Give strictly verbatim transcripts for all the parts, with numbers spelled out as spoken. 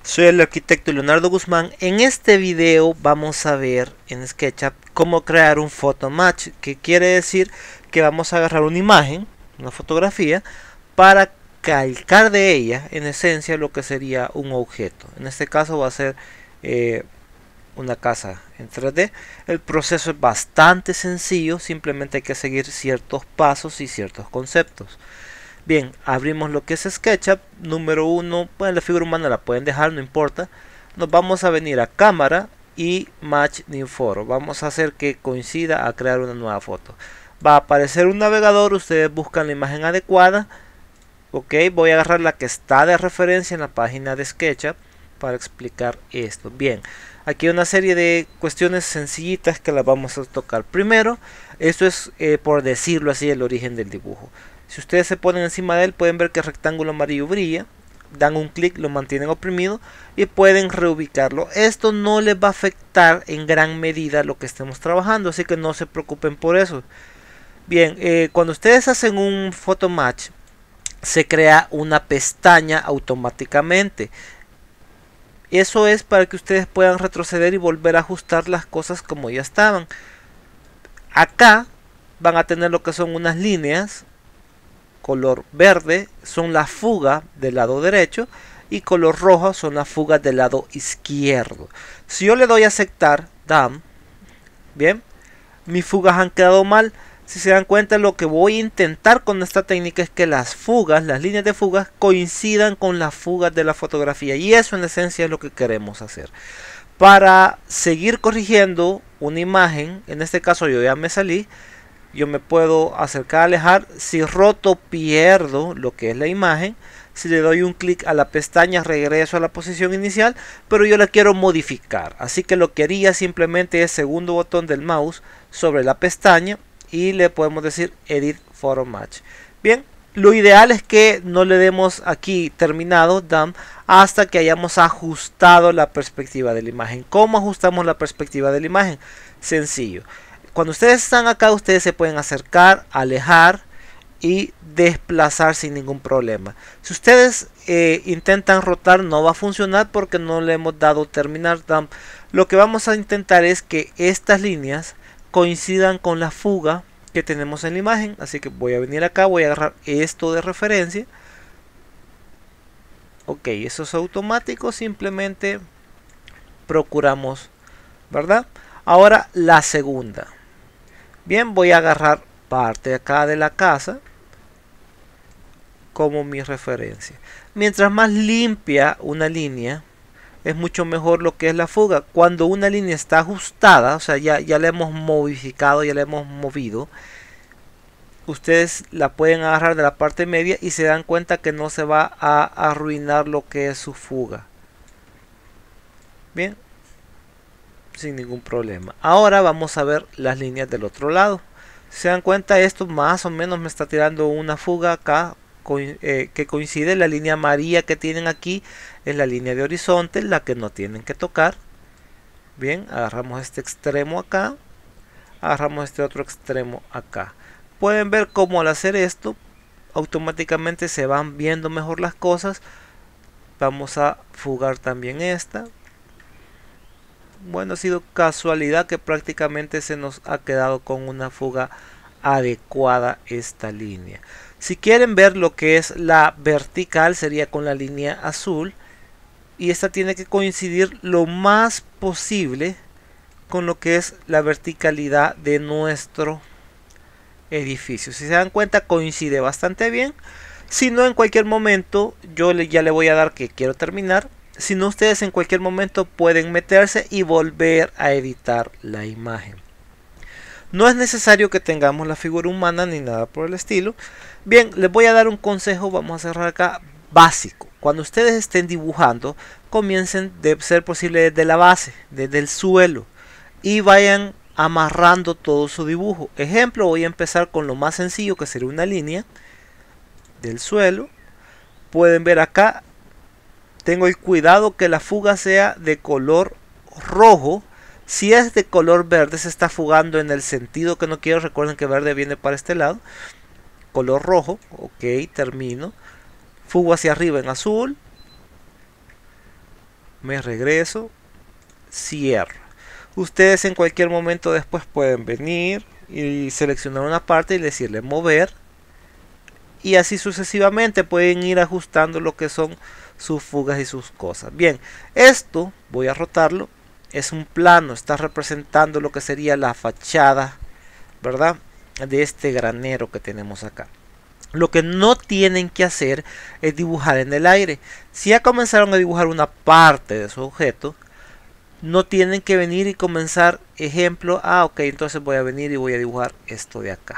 Soy el arquitecto Leonardo Guzmán. En este video vamos a ver en SketchUp cómo crear un photo match, que quiere decir que vamos a agarrar una imagen, una fotografía, para calcar de ella en esencia lo que sería un objeto. En este caso va a ser eh, una casa en tres D. El proceso es bastante sencillo, simplemente hay que seguir ciertos pasos y ciertos conceptos. Bien, abrimos lo que es SketchUp. Número uno, pues la figura humana la pueden dejar, no importa. Nos vamos a venir a cámara y Match New Photo. Vamos a hacer que coincida a crear una nueva foto. Va a aparecer un navegador, ustedes buscan la imagen adecuada. Ok, voy a agarrar la que está de referencia en la página de SketchUp para explicar esto. Bien, aquí hay una serie de cuestiones sencillitas que las vamos a tocar. Primero, esto es eh, por decirlo así el origen del dibujo. Si ustedes se ponen encima de él, pueden ver que el rectángulo amarillo brilla. Dan un clic, lo mantienen oprimido y pueden reubicarlo. Esto no les va a afectar en gran medida lo que estemos trabajando, así que no se preocupen por eso. Bien, eh, cuando ustedes hacen un photo match, se crea una pestaña automáticamente. Eso es para que ustedes puedan retroceder y volver a ajustar las cosas como ya estaban. Acá van a tener lo que son unas líneas. Color verde son las fugas del lado derecho y color rojo son las fugas del lado izquierdo. Si yo le doy a aceptar, done, bien, mis fugas han quedado mal. Si se dan cuenta, lo que voy a intentar con esta técnica es que las fugas, las líneas de fugas coincidan con las fugas de la fotografía, y eso en esencia es lo que queremos hacer. Para seguir corrigiendo una imagen, en este caso yo ya me salí, yo me puedo acercar, alejar. Si roto, pierdo lo que es la imagen. Si le doy un clic a la pestaña, regreso a la posición inicial, pero yo la quiero modificar. Así que lo que haría simplemente es segundo botón del mouse sobre la pestaña y le podemos decir Edit Photo Match. Bien, lo ideal es que no le demos aquí terminado, done, hasta que hayamos ajustado la perspectiva de la imagen. ¿Cómo ajustamos la perspectiva de la imagen? Sencillo. Cuando ustedes están acá, ustedes se pueden acercar, alejar y desplazar sin ningún problema. Si ustedes eh, intentan rotar, no va a funcionar porque no le hemos dado terminar. Lo que vamos a intentar es que estas líneas coincidan con la fuga que tenemos en la imagen. Así que voy a venir acá, voy a agarrar esto de referencia. Ok, eso es automático, simplemente procuramos, ¿verdad? Ahora la segunda. Bien, voy a agarrar parte de acá de la casa como mi referencia. Mientras más limpia una línea, es mucho mejor lo que es la fuga. Cuando una línea está ajustada, o sea, ya, ya la hemos modificado, ya la hemos movido, ustedes la pueden agarrar de la parte media y se dan cuenta que no se va a arruinar lo que es su fuga. Bien, sin ningún problema. Ahora vamos a ver las líneas del otro lado. Si se dan cuenta, esto más o menos me está tirando una fuga acá eh, que coincide. La línea amarilla que tienen aquí es la línea de horizonte, la que no tienen que tocar. Bien, agarramos este extremo acá, agarramos este otro extremo acá. Pueden ver cómo al hacer esto automáticamente se van viendo mejor las cosas. Vamos a fugar también esta. Bueno, ha sido casualidad que prácticamente se nos ha quedado con una fuga adecuada esta línea. Si quieren ver lo que es la vertical, sería con la línea azul, y esta tiene que coincidir lo más posible con lo que es la verticalidad de nuestro edificio. Si se dan cuenta, coincide bastante bien. Si no, en cualquier momento yo ya le voy a dar que quiero terminar. Si no, ustedes en cualquier momento pueden meterse y volver a editar la imagen. No es necesario que tengamos la figura humana ni nada por el estilo. Bien, les voy a dar un consejo, vamos a cerrar acá, básico. Cuando ustedes estén dibujando, comiencen de ser posible desde la base, desde el suelo, y vayan amarrando todo su dibujo. Ejemplo, voy a empezar con lo más sencillo, que sería una línea del suelo. Pueden ver acá, tengo el cuidado que la fuga sea de color rojo. Si es de color verde, se está fugando en el sentido que no quiero. Recuerden que verde viene para este lado. Color rojo, ok, termino. Fugo hacia arriba en azul. me regreso, cierro. Ustedes en cualquier momento después pueden venir y seleccionar una parte y decirle mover, y así sucesivamente pueden ir ajustando lo que son sus fugas y sus cosas. Bien, esto voy a rotarlo, es un plano, está representando lo que sería la fachada, ¿verdad?, de este granero que tenemos acá. Lo que no tienen que hacer es dibujar en el aire. Si ya comenzaron a dibujar una parte de su objeto, no tienen que venir y comenzar, ejemplo, ah, ok, entonces voy a venir y voy a dibujar esto de acá.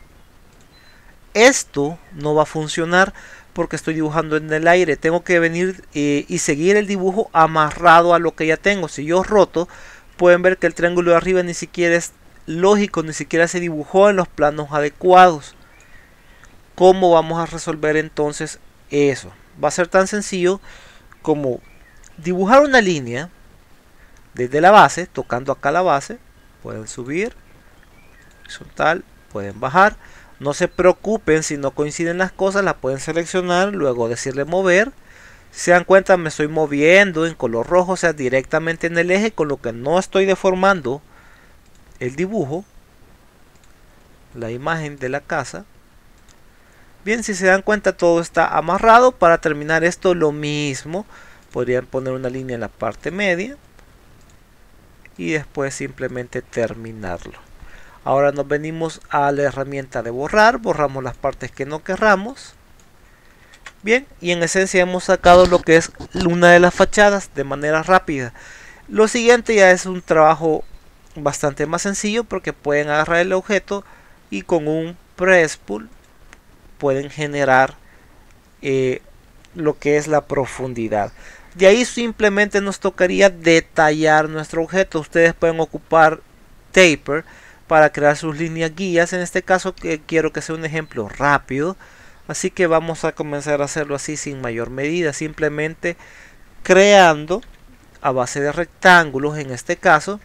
Esto no va a funcionar porque estoy dibujando en el aire. Tengo que venir eh, y seguir el dibujo amarrado a lo que ya tengo. Si yo roto, pueden ver que el triángulo de arriba ni siquiera es lógico, ni siquiera se dibujó en los planos adecuados. ¿Cómo vamos a resolver entonces eso? Va a ser tan sencillo como dibujar una línea desde la base, tocando acá la base. Pueden subir, horizontal, pueden bajar. No se preocupen si no coinciden las cosas, las pueden seleccionar, luego decirle mover. Si se dan cuenta, me estoy moviendo en color rojo, o sea, directamente en el eje, con lo que no estoy deformando el dibujo, la imagen de la casa. Bien, si se dan cuenta, todo está amarrado. Para terminar esto, lo mismo. Podrían poner una línea en la parte media y después simplemente terminarlo. Ahora nos venimos a la herramienta de borrar, borramos las partes que no querramos. Bien, y en esencia hemos sacado lo que es una de las fachadas de manera rápida. Lo siguiente ya es un trabajo bastante más sencillo, porque pueden agarrar el objeto y con un press pull pueden generar eh, lo que es la profundidad. De ahí simplemente nos tocaría detallar nuestro objeto. Ustedes pueden ocupar taper para crear sus líneas guías. En este caso que quiero que sea un ejemplo rápido, así que vamos a comenzar a hacerlo así sin mayor medida, simplemente creando a base de rectángulos, en este caso,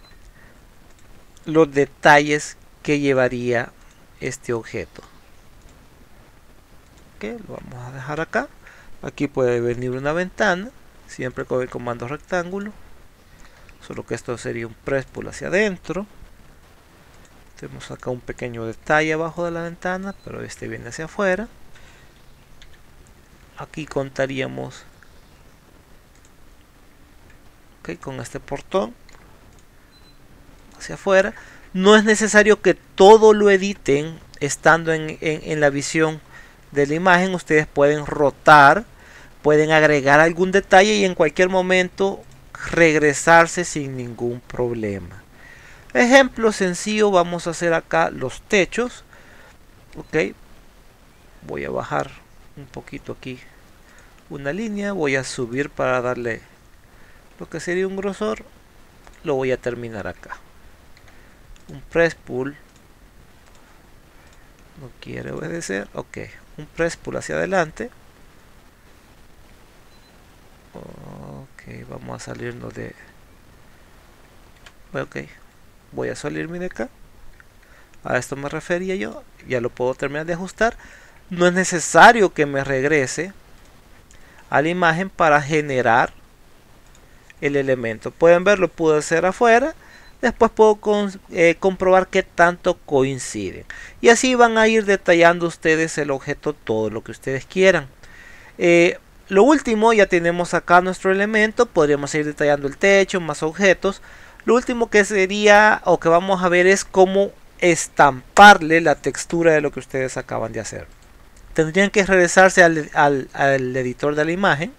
los detalles que llevaría este objeto. Ok, lo vamos a dejar acá. Aquí puede venir una ventana, siempre con el comando rectángulo, solo que esto sería un press pull hacia adentro. Tenemos acá un pequeño detalle abajo de la ventana, pero este viene hacia afuera. Aquí contaríamos okay, con este portón hacia afuera. No es necesario que todo lo editen estando en, en, en la visión de la imagen. Ustedes pueden rotar, pueden agregar algún detalle y en cualquier momento regresarse sin ningún problema. Ejemplo sencillo, vamos a hacer acá los techos. Ok, voy a bajar un poquito aquí una línea, voy a subir para darle lo que sería un grosor, lo voy a terminar acá. Un press pull, no quiere obedecer, ok, un press pull hacia adelante. Ok, vamos a salirnos de, ok, voy a salirme de acá. A esto me refería yo, ya lo puedo terminar de ajustar. No es necesario que me regrese a la imagen para generar el elemento. Pueden ver, lo puedo hacer afuera. Después puedo con, eh, comprobar qué tanto coinciden. Y así van a ir detallando ustedes el objeto todo lo que ustedes quieran. Eh, lo último, ya tenemos acá nuestro elemento. Podríamos ir detallando el techo, más objetos. Lo último que sería o que vamos a ver es cómo estamparle la textura de lo que ustedes acaban de hacer. Tendrían que regresarse al, al, al editor de la imagen.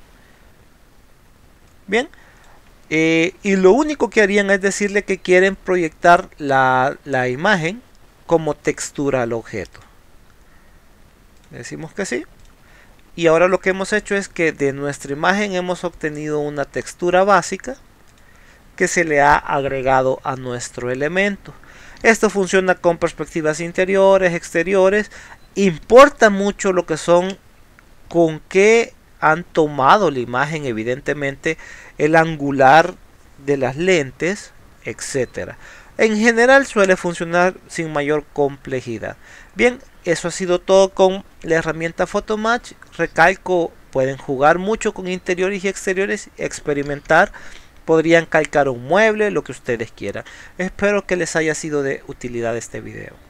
Bien. Eh, y lo único que harían es decirle que quieren proyectar la, la imagen como textura al objeto. Le decimos que sí. Y ahora lo que hemos hecho es que de nuestra imagen hemos obtenido una textura básica que se le ha agregado a nuestro elemento. Esto funciona con perspectivas interiores, exteriores. Importa mucho lo que son, con qué han tomado la imagen, evidentemente el angular de las lentes, etcétera. En general suele funcionar sin mayor complejidad. Bien, eso ha sido todo con la herramienta Photomatch. Recalco pueden jugar mucho con interiores y exteriores, experimentar, podrían calcar un mueble, lo que ustedes quieran. Espero que les haya sido de utilidad este video.